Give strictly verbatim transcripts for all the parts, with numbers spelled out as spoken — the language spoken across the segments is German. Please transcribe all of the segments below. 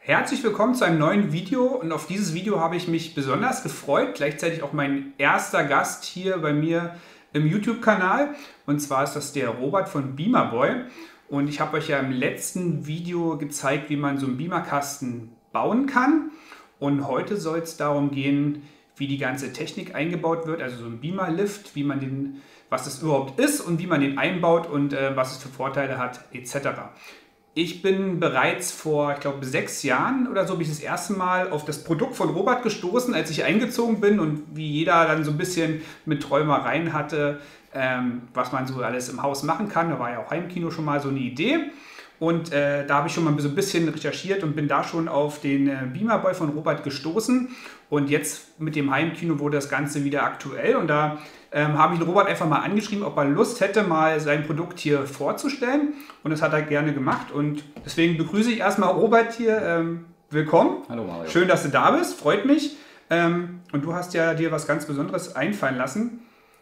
Herzlich willkommen zu einem neuen Video und auf dieses Video habe ich mich besonders gefreut, gleichzeitig auch mein erster Gast hier bei mir im YouTube-Kanal, und zwar ist das der Robert von Beamerboy, und ich habe euch ja im letzten Video gezeigt, wie man so einen Beamerkasten bauen kann, und heute soll es darum gehen, wie die ganze Technik eingebaut wird, also so ein Beamerlift, wie man den, was das überhaupt ist und wie man den einbaut und äh, was es für Vorteile hat et cetera. Ich bin bereits vor, ich glaube, sechs Jahren oder so, bin ich das erste Mal auf das Produkt von Robert gestoßen, als ich eingezogen bin, und wie jeder dann so ein bisschen mit Träumereien hatte, ähm, was man so alles im Haus machen kann. Da war ja auch Heimkino schon mal so eine Idee. Und äh, da habe ich schon mal so ein bisschen recherchiert und bin da schon auf den äh, Beamerboy von Robert gestoßen. Und jetzt mit dem Heimkino wurde das Ganze wieder aktuell. Und da ähm, habe ich den Robert einfach mal angeschrieben, ob er Lust hätte, mal sein Produkt hier vorzustellen. Und das hat er gerne gemacht. Und deswegen begrüße ich erstmal Robert hier. Ähm, willkommen. Hallo Mario. Schön, dass du da bist. Freut mich. Ähm, und du hast ja dir was ganz Besonderes einfallen lassen.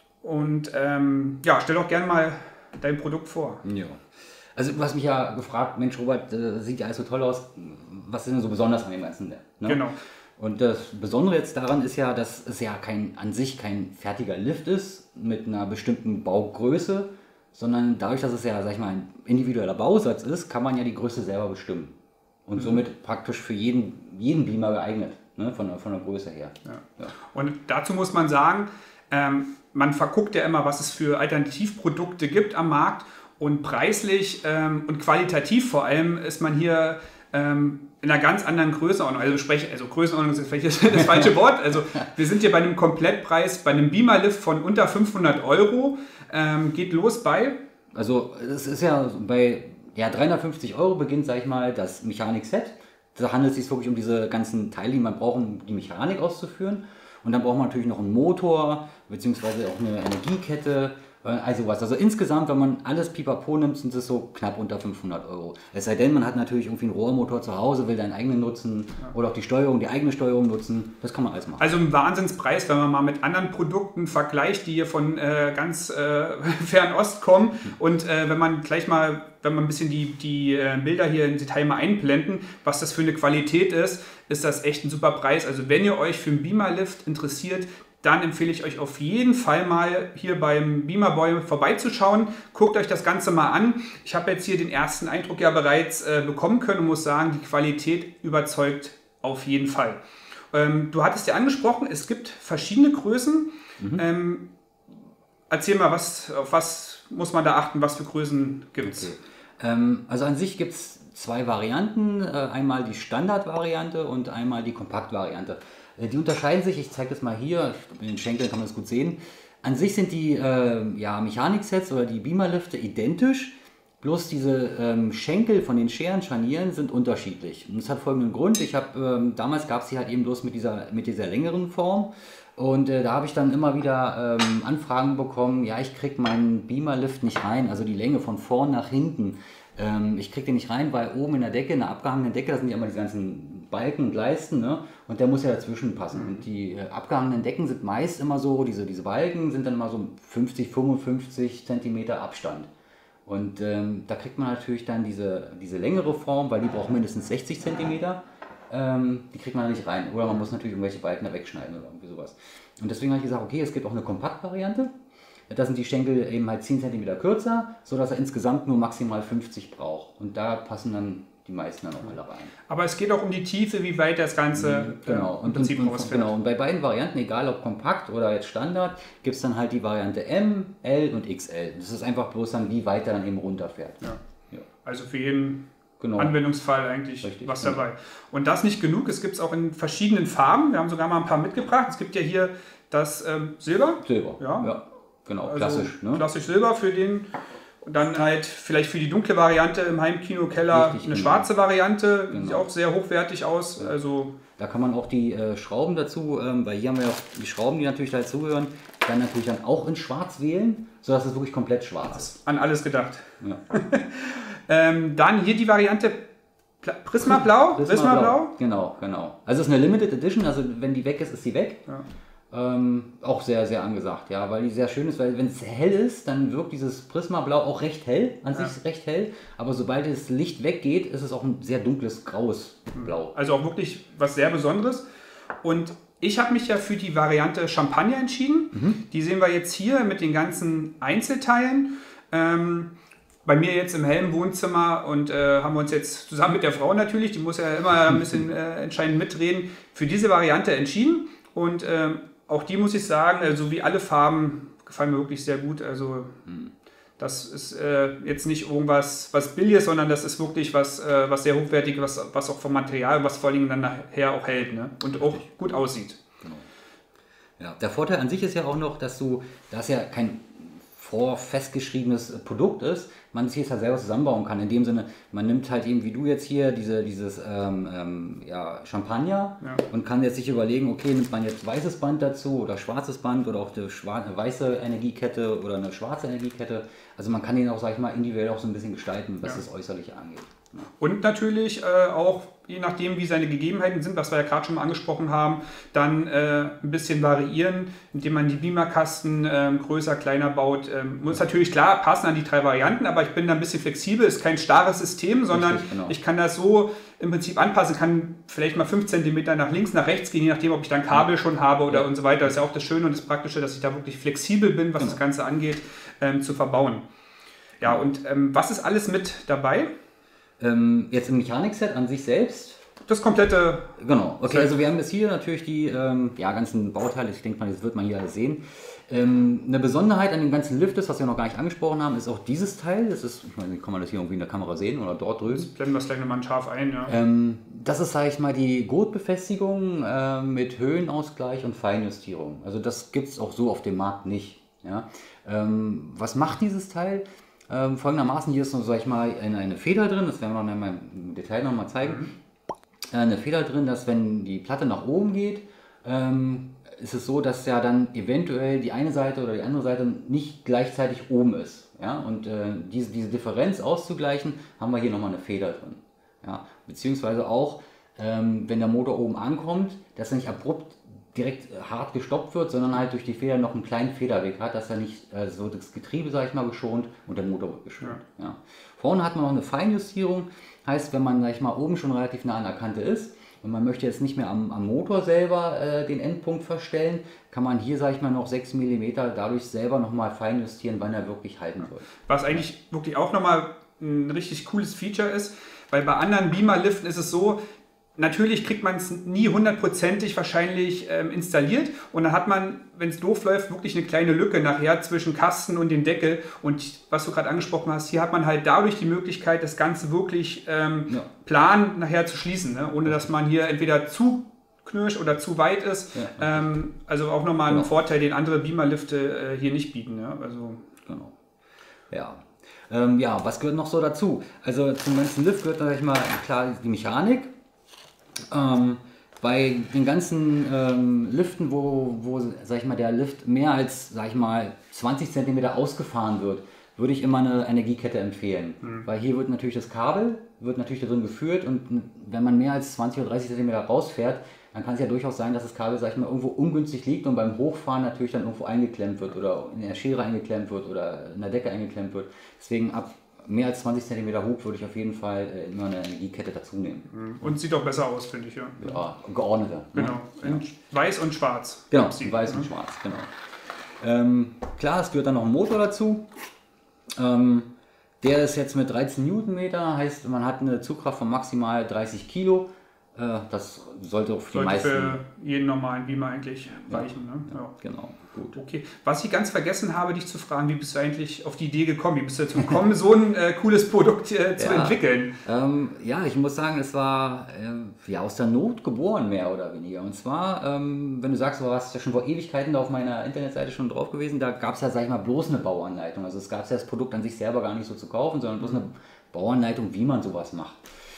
Und ähm, ja, stell doch gerne mal dein Produkt vor. Ja. Also du hast mich ja gefragt, Mensch Robert, das sieht ja alles so toll aus, was ist denn so besonders an dem Ganzen? Ne? Genau. Und das Besondere jetzt daran ist ja, dass es ja kein, an sich kein fertiger Lift ist mit einer bestimmten Baugröße, sondern dadurch, dass es ja, sag ich mal, ein individueller Bausatz ist, kann man ja die Größe selber bestimmen. Und mhm. somit praktisch für jeden, jeden Beamer geeignet, ne? von, von der Größe her. Ja. Ja. Und dazu muss man sagen, ähm, man verguckt ja immer, was es für Alternativprodukte gibt am Markt. Und preislich ähm, und qualitativ vor allem ist man hier ähm, in einer ganz anderen Größenordnung. Also, spreche, also Größenordnung ist vielleicht das falsche Wort. Also wir sind hier bei einem Komplettpreis, bei einem Beamerlift von unter fünfhundert Euro. Ähm, geht los bei? Also es ist ja bei ja, dreihundertfünfzig Euro beginnt, sag ich mal, das Mechanik-Set. Da handelt es sich wirklich um diese ganzen Teile, die man braucht, um die Mechanik auszuführen. Und dann braucht man natürlich noch einen Motor, beziehungsweise auch eine Energiekette. Also was. Also insgesamt, wenn man alles pipapo nimmt, sind es so knapp unter fünfhundert Euro. Es sei denn, man hat natürlich irgendwie einen Rohrmotor zu Hause, will seinen eigenen nutzen, ja. oder auch die Steuerung, die eigene Steuerung nutzen. Das kann man alles machen. Also ein Wahnsinnspreis, wenn man mal mit anderen Produkten vergleicht, die hier von äh, ganz äh, Fernost kommen. Mhm. Und äh, wenn man gleich mal, wenn man ein bisschen die, die äh, Bilder hier im Detail mal einblenden, was das für eine Qualität ist, ist das echt ein super Preis. Also wenn ihr euch für einen Beamerlift interessiert, dann empfehle ich euch auf jeden Fall mal hier beim Beamerboy vorbeizuschauen. Guckt euch das Ganze mal an. Ich habe jetzt hier den ersten Eindruck ja bereits äh, bekommen können und muss sagen, die Qualität überzeugt auf jeden Fall. Ähm, du hattest ja angesprochen, es gibt verschiedene Größen. Mhm. Ähm, erzähl mal, was, auf was muss man da achten, was für Größen gibt es? Okay. Ähm, also an sich gibt es zwei Varianten. Äh, einmal die Standardvariante und einmal die Kompaktvariante. Die unterscheiden sich, ich zeige das mal hier, in den Schenkeln kann man das gut sehen. An sich sind die äh, ja, Mechanik-Sets oder die Beamerlifte identisch, bloß diese ähm, Schenkel von den Scheren, Scharnieren sind unterschiedlich. Und das hat folgenden Grund, ich habe, ähm, damals gab es sie halt eben bloß mit dieser, mit dieser längeren Form, und äh, da habe ich dann immer wieder ähm, Anfragen bekommen, ja, ich kriege meinen Beamerlift nicht rein, also die Länge von vorn nach hinten. Ähm, ich kriege den nicht rein, weil oben in der Decke, in der abgehangenen Decke, da sind ja immer diese ganzen Balken und Leisten, ne? Und der muss ja dazwischen passen. Und die äh, abgehangenen Decken sind meist immer so, diese, diese Balken sind dann mal so fünfzig, fünfundfünfzig Zentimeter Abstand. Und ähm, da kriegt man natürlich dann diese, diese längere Form, weil die braucht mindestens sechzig Zentimeter. Ähm, die kriegt man da nicht rein. Oder man muss natürlich irgendwelche Balken da wegschneiden oder irgendwie sowas. Und deswegen habe ich gesagt, okay, es gibt auch eine Kompaktvariante. Da sind die Schenkel eben halt zehn Zentimeter kürzer, sodass er insgesamt nur maximal fünfzig braucht. Und da passen dann die meisten dann auch alle rein. Aber es geht auch um die Tiefe, wie weit das Ganze genau. äh, im Prinzip und, und, ausfällt. Genau, und bei beiden Varianten, egal ob kompakt oder jetzt Standard, gibt es dann halt die Variante M, L und X L. Das ist einfach bloß dann, wie weit er dann eben runterfährt. Ja. Ja. Also für jeden genau. Anwendungsfall eigentlich Richtig, was ja. dabei. Und das nicht genug, es gibt es auch in verschiedenen Farben. Wir haben sogar mal ein paar mitgebracht. Es gibt ja hier das ähm, Silber. Silber, ja. ja. Genau, also klassisch. Ne? Klassisch Silber für den, und dann halt vielleicht für die dunkle Variante im Heimkino-Keller eine genau. schwarze Variante, genau. sieht auch sehr hochwertig aus. Ja. Also da kann man auch die äh, Schrauben dazu, ähm, weil hier haben wir auch die Schrauben, die natürlich dazugehören, dann natürlich dann auch in schwarz wählen, sodass es wirklich komplett schwarz ist. An alles gedacht. Ja. ähm, dann hier die Variante Prisma Blau. Prisma Blau. Genau, genau. Also es ist eine Limited Edition, also wenn die weg ist, ist sie weg. Ja. Ähm, auch sehr, sehr angesagt, ja, weil die sehr schön ist, weil wenn es hell ist, dann wirkt dieses Prisma-Blau auch recht hell, an sich Ja. recht hell, aber sobald das Licht weggeht, ist es auch ein sehr dunkles, graues Blau. Also auch wirklich was sehr Besonderes. Und ich habe mich ja für die Variante Champagner entschieden. Mhm. Die sehen wir jetzt hier mit den ganzen Einzelteilen. Ähm, bei mir jetzt im hellen Wohnzimmer und äh, haben wir uns jetzt zusammen mit der Frau natürlich, die muss ja immer ein bisschen äh, entscheidend mitreden, für diese Variante entschieden. Und ähm, auch die muss ich sagen, also wie alle Farben, gefallen mir wirklich sehr gut. Also das ist äh, jetzt nicht irgendwas was Billiges, sondern das ist wirklich was, äh, was sehr hochwertiges, was, was auch vom Material, was vor allem dann nachher auch hält, ne? Und auch gut aussieht. Genau. Ja, der Vorteil an sich ist ja auch noch, dass du, da es ja kein vorfestgeschriebenes Produkt ist, man es hier halt selber zusammenbauen kann. In dem Sinne, man nimmt halt eben, wie du jetzt hier, diese, dieses ähm, ähm, ja, Champagner ja. und kann jetzt sich überlegen, okay, nimmt man jetzt weißes Band dazu oder schwarzes Band oder auch eine, eine weiße Energiekette oder eine schwarze Energiekette. Also man kann den auch, sag ich mal, individuell auch so ein bisschen gestalten, was ja. das Äußerliche angeht. Ja. Und natürlich äh, auch, je nachdem wie seine Gegebenheiten sind, was wir ja gerade schon mal angesprochen haben, dann äh, ein bisschen variieren, indem man die Beamerkasten äh, größer, kleiner baut. Ähm, muss natürlich klar passen an die drei Varianten, aber ich bin da ein bisschen flexibel, ist kein starres System, sondern Richtig, genau. ich kann das so im Prinzip anpassen, kann vielleicht mal fünf Zentimeter nach links, nach rechts gehen, je nachdem, ob ich dann Kabel schon habe oder ja. und so weiter. Das ist ja auch das Schöne und das Praktische, dass ich da wirklich flexibel bin, was genau. das Ganze angeht, ähm, zu verbauen. Ja, und ähm, was ist alles mit dabei? Ähm, jetzt im Mechanikset an sich selbst? Das komplette... Genau, okay, also wir haben jetzt hier natürlich die ähm, ja, ganzen Bauteile, ich denke mal, das wird man hier alles sehen. Ähm, eine Besonderheit an dem ganzen Lift ist, was wir noch gar nicht angesprochen haben, ist auch dieses Teil. Das ist, ich meine, kann man das hier irgendwie in der Kamera sehen oder dort drüben. Jetzt blenden wir es gleich nochmal scharf ein, ja. Ähm, das ist, sage ich mal, die Gurtbefestigung äh, mit Höhenausgleich und Feinjustierung. Also das gibt es auch so auf dem Markt nicht. Ja? Ähm, was macht dieses Teil? Ähm, folgendermaßen, hier ist noch, sag ich mal, eine, eine Feder drin, das werden wir noch mal im Detail noch mal zeigen. Mhm. Äh, eine Feder drin, dass wenn die Platte nach oben geht, ähm, ist es so, dass ja dann eventuell die eine Seite oder die andere Seite nicht gleichzeitig oben ist. Ja? Und äh, diese, diese Differenz auszugleichen, haben wir hier nochmal eine Feder drin. Ja? Beziehungsweise auch, ähm, wenn der Motor oben ankommt, dass er nicht abrupt direkt hart gestoppt wird, sondern halt durch die Feder noch einen kleinen Federweg hat, dass er nicht äh, so das Getriebe, sag ich mal, geschont und der Motor wird geschont. Ja. Ja. Vorne hat man noch eine Feinjustierung, heißt, wenn man, sag ich mal, oben schon relativ nah an der Kante ist und man möchte jetzt nicht mehr am, am Motor selber äh, den Endpunkt verstellen, kann man hier, sag ich mal, noch sechs Millimeter dadurch selber nochmal feinjustieren, wann er wirklich halten soll. Was eigentlich wirklich auch nochmal ein richtig cooles Feature ist, weil bei anderen Beamer-Liften ist es so, natürlich kriegt man es nie hundertprozentig wahrscheinlich ähm, installiert und dann hat man, wenn es doof läuft, wirklich eine kleine Lücke nachher zwischen Kasten und dem Deckel und was du gerade angesprochen hast, hier hat man halt dadurch die Möglichkeit, das Ganze wirklich ähm, ja. plan nachher zu schließen, ne? Ohne dass man hier entweder zu knirscht oder zu weit ist. Ja. Ähm, also auch nochmal genau. ein Vorteil, den andere Beamer-Lifte äh, hier nicht bieten. Ne? Also, genau. Ja. Ähm, ja, was gehört noch so dazu? Also zum ganzen Lift gehört natürlich mal klar die Mechanik. Ähm, bei den ganzen ähm, Liften, wo, wo sag ich mal, der Lift mehr als sag ich mal, zwanzig Zentimeter ausgefahren wird, würde ich immer eine Energiekette empfehlen. Mhm. Weil hier wird natürlich das Kabel, wird natürlich da drin geführt und wenn man mehr als zwanzig oder dreißig Zentimeter rausfährt, dann kann es ja durchaus sein, dass das Kabel, sag ich mal, irgendwo ungünstig liegt und beim Hochfahren natürlich dann irgendwo eingeklemmt wird oder in der Schere eingeklemmt wird oder in der Decke eingeklemmt wird. Deswegen ab mehr als zwanzig Zentimeter hoch würde ich auf jeden Fall äh, immer eine Energiekette dazu nehmen. Und sieht auch besser aus, finde ich, ja. Ja, geordneter. Genau, ne? in ja. weiß und schwarz. Genau, in weiß ne? und schwarz, genau. Ähm, klar, es gehört dann noch ein Motor dazu. Ähm, der ist jetzt mit dreizehn Newtonmeter, heißt, man hat eine Zugkraft von maximal dreißig Kilo. Äh, das sollte auch für sollte die meisten... für jeden normalen Beamer eigentlich reichen. Ja, ne? ja, ja. Genau, gut. Okay. Was ich ganz vergessen habe, dich zu fragen, wie bist du eigentlich auf die Idee gekommen? Wie bist du dazu gekommen, so ein äh, cooles Produkt äh, zu ja, entwickeln? Ähm, ja, ich muss sagen, es war äh, ja, aus der Not geboren, mehr oder weniger. Und zwar, ähm, wenn du sagst, du warst ja schon vor Ewigkeiten da auf meiner Internetseite schon drauf gewesen, da gab es ja, sag ich mal, bloß eine Bauanleitung. Also es gab ja das Produkt an sich selber gar nicht so zu kaufen, sondern bloß eine Bauanleitung, wie man sowas macht.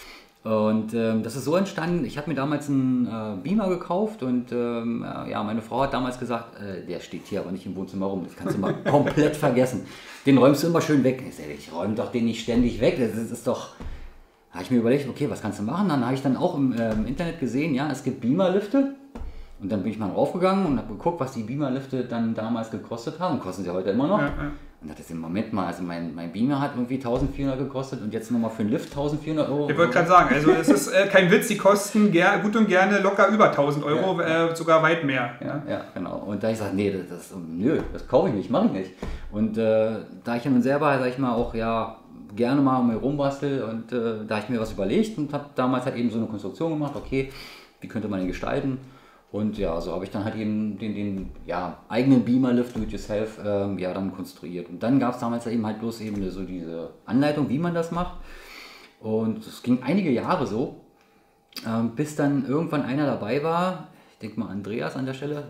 Und ähm, das ist so entstanden, ich habe mir damals einen äh, Beamer gekauft und ähm, ja, meine Frau hat damals gesagt, äh, der steht hier aber nicht im Wohnzimmer rum, das kannst du mal komplett vergessen. Den räumst du immer schön weg. Ich sage, ich räume doch den nicht ständig weg, das ist, das ist doch... Da habe ich mir überlegt, okay, was kannst du machen? Dann habe ich dann auch im, äh, im Internet gesehen, ja, es gibt Beamer-Lifte, Und dann bin ich mal raufgegangen und habe geguckt, was die Beamer-Lifte dann damals gekostet haben. Und kosten sie heute immer noch. Ja, ja. Und dachte ich, im Moment mal, also mein, mein Beamer hat irgendwie eintausendvierhundert gekostet und jetzt nochmal für einen Lift eintausendvierhundert Euro. Ich wollte gerade sagen, also es ist äh, kein Witz, die kosten ger gut und gerne locker über tausend Euro, ja. äh, sogar weit mehr. Ja, ja, genau. Und da ich sage, nee, das, das, nö, das kaufe ich nicht, mache ich nicht. Und äh, da ich ja nun selber, sag ich mal, auch ja gerne mal um mich rumbastel und äh, da habe ich mir was überlegt und habe damals halt eben so eine Konstruktion gemacht, okay, wie könnte man den gestalten? Und ja, so habe ich dann halt eben den, den ja, eigenen Beamer-Lift Do-it-yourself ähm, ja, dann konstruiert. Und dann gab es damals eben halt bloß eben so diese Anleitung, wie man das macht. Und es ging einige Jahre so, ähm, bis dann irgendwann einer dabei war, ich denke mal Andreas an der Stelle,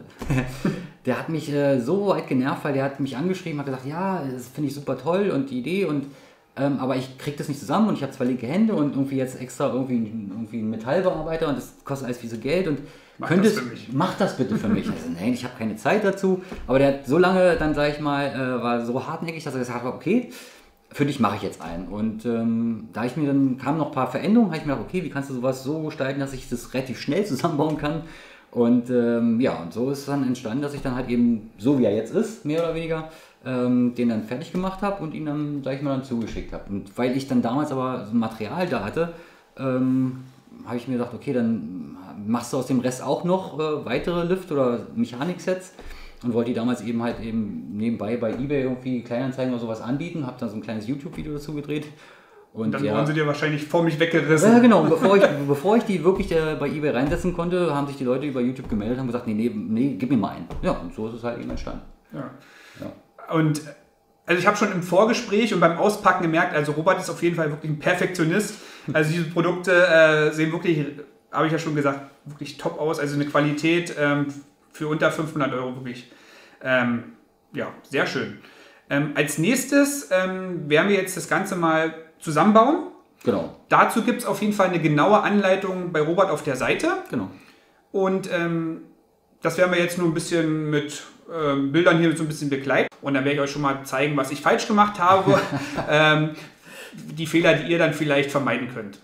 der hat mich äh, so weit genervt, weil der hat mich angeschrieben, hat gesagt, ja, das finde ich super toll und die Idee und Ähm, aber ich kriege das nicht zusammen und ich habe zwei linke Hände und irgendwie jetzt extra irgendwie, irgendwie einen Metallbearbeiter und das kostet alles viel so Geld und mach könntest, das für mich. Mach das bitte für mich. Also nein, ich habe keine Zeit dazu, aber der hat so lange dann, sage ich mal, äh, war so hartnäckig, dass er gesagt hat, okay, für dich mache ich jetzt einen. Und ähm, da ich mir dann, kamen noch ein paar Veränderungen, habe ich mir gedacht, okay, wie kannst du sowas so gestalten, dass ich das relativ schnell zusammenbauen kann. Und ähm, ja, und so ist es dann entstanden, dass ich dann halt eben, so wie er jetzt ist, mehr oder weniger, ähm, den dann fertig gemacht habe und ihn dann, sag ich mal, dann zugeschickt habe. Und weil ich dann damals aber so ein Material da hatte, ähm, habe ich mir gedacht, okay, dann machst du aus dem Rest auch noch äh, weitere Lift- oder Mechanik-Sets und wollte die damals eben halt eben nebenbei bei eBay irgendwie Kleinanzeigen oder sowas anbieten, habe dann so ein kleines YouTube-Video dazu gedreht. Und, und dann ja, wurden sie dir wahrscheinlich vor mich weggerissen. Ja, genau. Und bevor ich, bevor ich die wirklich äh, bei eBay reinsetzen konnte, haben sich die Leute über YouTube gemeldet und haben gesagt, nee, nee, nee, gib mir mal einen. Ja, und so ist es halt eben entstanden. Ja. Ja. Und also ich habe schon im Vorgespräch und beim Auspacken gemerkt, also Robert ist auf jeden Fall wirklich ein Perfektionist. Also diese Produkte äh, sehen wirklich, habe ich ja schon gesagt, wirklich top aus. Also eine Qualität ähm, für unter fünfhundert Euro wirklich, ähm, ja, sehr schön. Ähm, als nächstes ähm, werden wir jetzt das Ganze mal zusammenbauen. Genau. Dazu gibt es auf jeden Fall eine genaue Anleitung bei Robert auf der Seite. Genau. Und ähm, das werden wir jetzt nur ein bisschen mit ähm, Bildern hier so ein bisschen begleiten. Und dann werde ich euch schon mal zeigen, was ich falsch gemacht habe. ähm, die Fehler, die ihr dann vielleicht vermeiden könnt.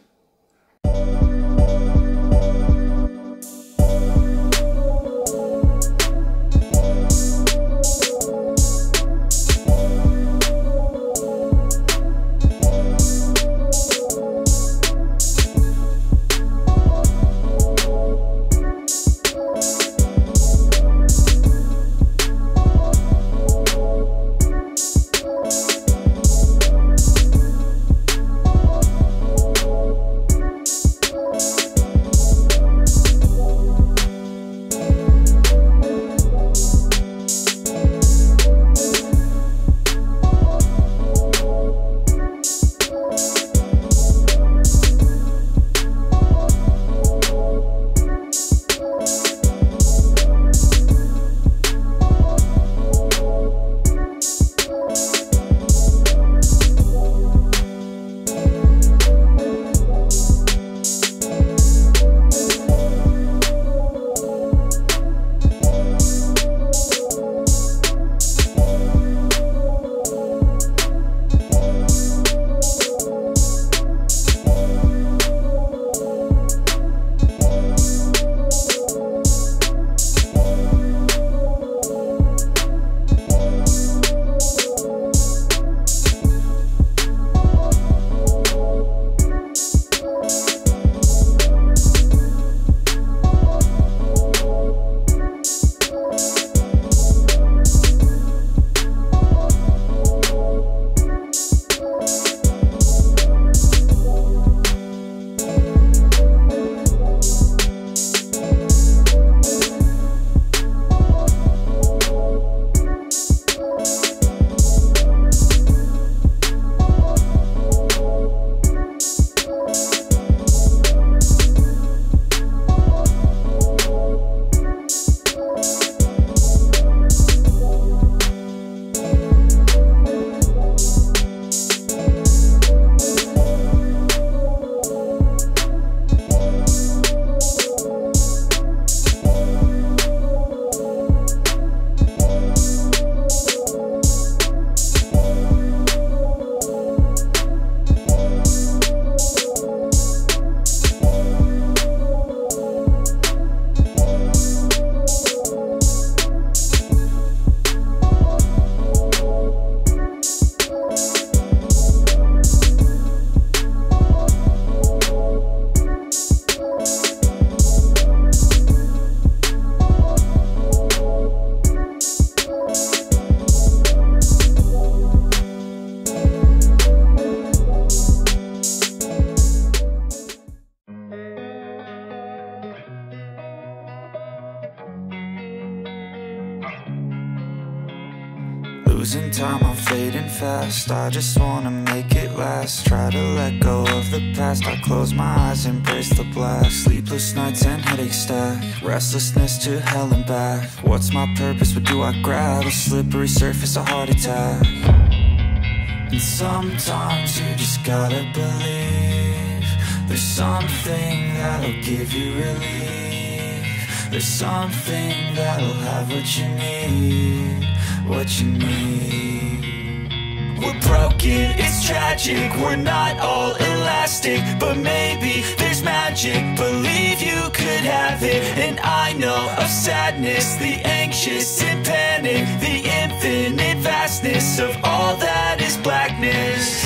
losing time, I'm fading fast. I just wanna make it last. Try to let go of the past. I close my eyes, embrace the blast. Sleepless nights and headaches stack. Restlessness to hell and back. What's my purpose? What do I grab? A slippery surface, a heart attack. And sometimes you just gotta believe there's something that'll give you relief. There's something that'll have what you need, what you need. We're broken, it's tragic, we're not all elastic, but maybe there's magic. Believe you could have it, and I know of sadness, the anxious and panic, the infinite vastness of all that is blackness.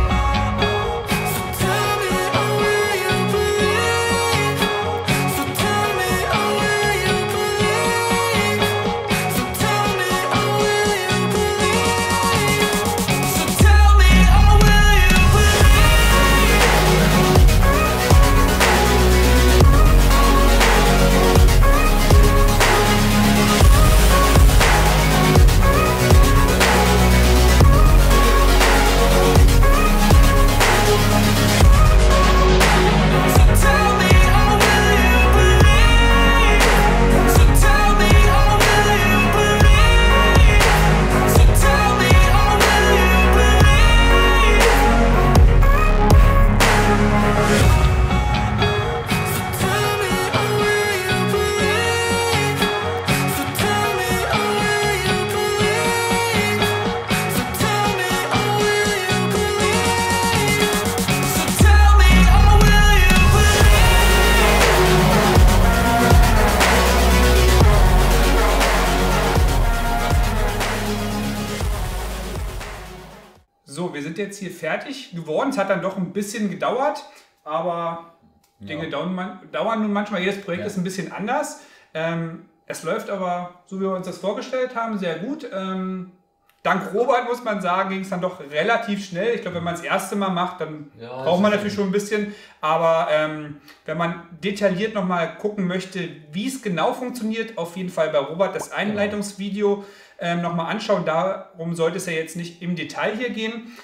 So, wir sind jetzt hier fertig geworden. Es hat dann doch ein bisschen gedauert, aber ja. Dinge dauern, dauern nun manchmal. Jedes Projekt ja. ist ein bisschen anders. Ähm, es läuft aber, so wie wir uns das vorgestellt haben, sehr gut. Ähm, dank Robert, muss man sagen, ging es dann doch relativ schnell. Ich glaube, wenn man das erste Mal macht, dann ja, braucht man natürlich schon ein bisschen. Aber ähm, wenn man detailliert nochmal gucken möchte, wie es genau funktioniert, auf jeden Fall bei Robert das Einleitungsvideo ähm, nochmal anschauen. Darum sollte es ja jetzt nicht im Detail hier gehen.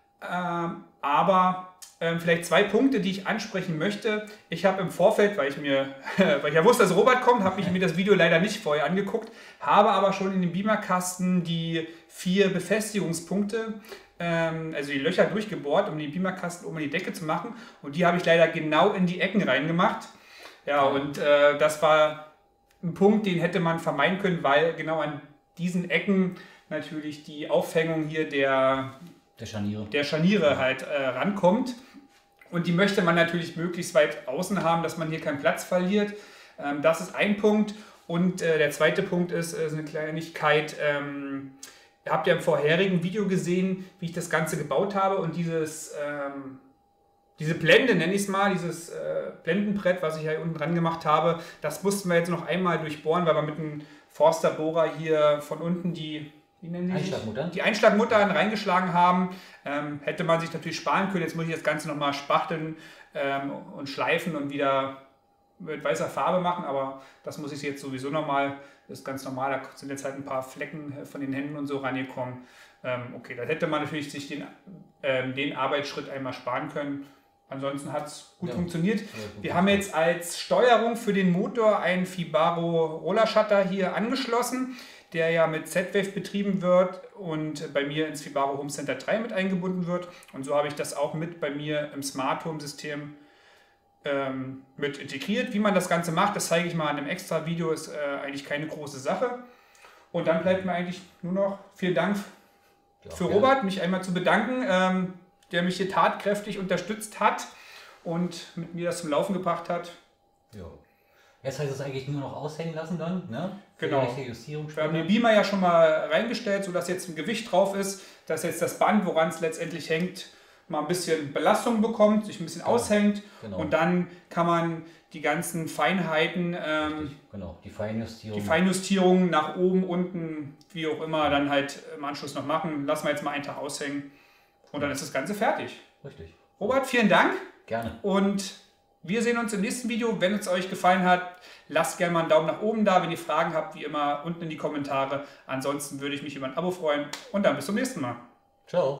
Ähm, aber ähm, vielleicht zwei Punkte, die ich ansprechen möchte. Ich habe im Vorfeld, weil ich mir, weil ich ja wusste, dass Robert kommt, habe ich mir das Video leider nicht vorher angeguckt, habe aber schon in dem Beamerkasten die vier Befestigungspunkte, ähm, also die Löcher durchgebohrt, um den Beamerkasten oben in die Decke zu machen. Und die habe ich leider genau in die Ecken reingemacht. Ja, und äh, das war ein Punkt, den hätte man vermeiden können, weil genau an diesen Ecken natürlich die Aufhängung hier der, der Scharniere, der Scharniere halt äh, rankommt. Und die möchte man natürlich möglichst weit außen haben, dass man hier keinen Platz verliert. Ähm, das ist ein Punkt. Und äh, der zweite Punkt ist, ist eine Kleinigkeit. Ähm, ihr habt ja im vorherigen Video gesehen, wie ich das Ganze gebaut habe. Und dieses, ähm, diese Blende, nenne ich es mal, dieses äh, Blendenbrett, was ich hier unten dran gemacht habe, das mussten wir jetzt noch einmal durchbohren, weil wir mit einem Forsterbohrer hier von unten die, wie nennen die Einschlagmutter, die Einschlagmutter reingeschlagen haben. Ähm, hätte man sich natürlich sparen können. Jetzt muss ich das Ganze nochmal spachteln ähm, und schleifen und wieder mit weißer Farbe machen, aber das muss ich jetzt sowieso nochmal, das ist ganz normal, da sind jetzt halt ein paar Flecken von den Händen und so rangekommen. Ähm, okay, da hätte man natürlich sich den, ähm, den Arbeitsschritt einmal sparen können. Ansonsten hat es gut ja. funktioniert. Ja, gut. Wir haben jetzt als Steuerung für den Motor einen Fibaro Roller Shutter hier angeschlossen, der ja mit Z-Wave betrieben wird und bei mir ins Fibaro Home Center drei mit eingebunden wird. Und so habe ich das auch mit bei mir im Smart Home System ähm, mit integriert. Wie man das Ganze macht, das zeige ich mal in einem extra Video, ist äh, eigentlich keine große Sache. Und dann bleibt mir eigentlich nur noch vielen Dank ja, für gerne. Robert, mich einmal zu bedanken, ähm, der mich hier tatkräftig unterstützt hat und mit mir das zum Laufen gebracht hat. Ja. Jetzt heißt es eigentlich nur noch aushängen lassen dann, ne? Für genau. die Justierung. Wir haben den Beamer ja schon mal reingestellt, sodass jetzt ein Gewicht drauf ist, dass jetzt das Band, woran es letztendlich hängt, mal ein bisschen Belastung bekommt, sich ein bisschen genau. aushängt. Genau. Und dann kann man die ganzen Feinheiten, ähm, genau. die Feinjustierung. die Feinjustierung nach oben, unten, wie auch immer, dann halt im Anschluss noch machen. Lassen wir jetzt mal einen Tag aushängen und dann ist das Ganze fertig. Richtig. Robert, vielen Dank. Gerne. Und Wir sehen uns im nächsten Video. Wenn es euch gefallen hat, lasst gerne mal einen Daumen nach oben da. Wenn ihr Fragen habt, wie immer, unten in die Kommentare. Ansonsten würde ich mich über ein Abo freuen. Und dann bis zum nächsten Mal. Ciao.